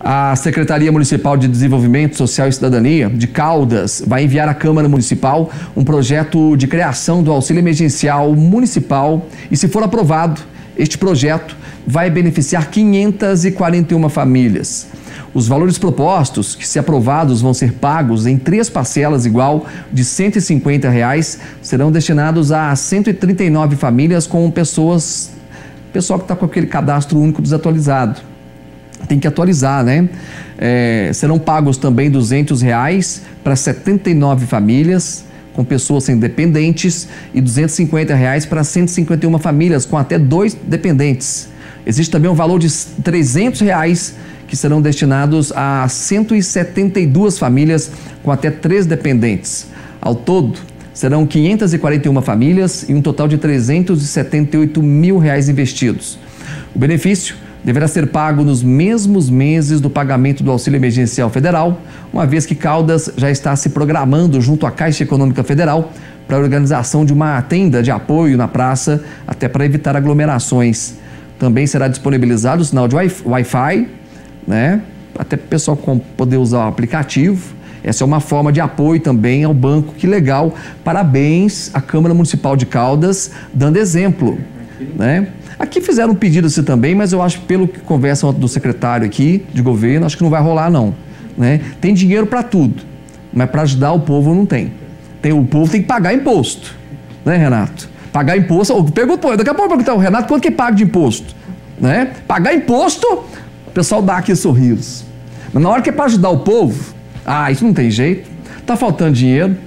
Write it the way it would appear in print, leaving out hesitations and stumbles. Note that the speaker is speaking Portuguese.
A Secretaria Municipal de Desenvolvimento Social e Cidadania de Caldas vai enviar à Câmara Municipal um projeto de criação do auxílio emergencial municipal e, se for aprovado, este projeto vai beneficiar 541 famílias. Os valores propostos, que se aprovados vão ser pagos em 3 parcelas igual de R$ 150, serão destinados a 139 famílias com pessoal que está com aquele cadastro único desatualizado. Tem que atualizar, né? Serão pagos também R$ 200 para 79 famílias com pessoas sem dependentes e R$ 250 para 151 famílias com até 2 dependentes. Existe também um valor de R$ 300 que serão destinados a 172 famílias com até 3 dependentes. Ao todo, serão 541 famílias e um total de R$ 378 mil investidos. O benefício deverá ser pago nos mesmos meses do pagamento do Auxílio Emergencial Federal, uma vez que Caldas já está se programando junto à Caixa Econômica Federal para a organização de uma tenda de apoio na praça, até para evitar aglomerações. Também será disponibilizado o sinal de Wi-Fi, né? Até para o pessoal poder usar o aplicativo. Essa é uma forma de apoio também ao banco. Que legal! Parabéns à Câmara Municipal de Caldas, dando exemplo, né? Aqui fizeram um pedido assim também, mas eu acho que pelo que conversam do secretário aqui de governo, acho que não vai rolar não, né? Tem dinheiro para tudo, mas para ajudar o povo não tem. O povo tem que pagar imposto, né, Renato? Pagar imposto, perguntou, daqui a pouco eu vou perguntar ao Renato quanto que paga de imposto, né? Pagar imposto, o pessoal dá aqui sorrisos. Mas na hora que é para ajudar o povo, isso não tem jeito, tá faltando dinheiro.